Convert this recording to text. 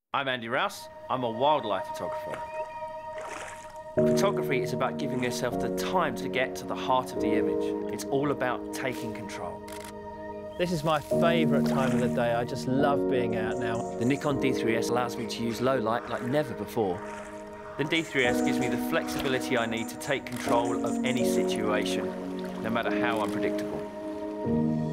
I'm Andy Rouse. I'm a wildlife photographer. Photography is about giving yourself the time to get to the heart of the image. It's all about taking control. This is my favourite time of the day. I just love being out now. The Nikon D3S allows me to use low light like never before. The D3S gives me the flexibility I need to take control of any situation, no matter how unpredictable.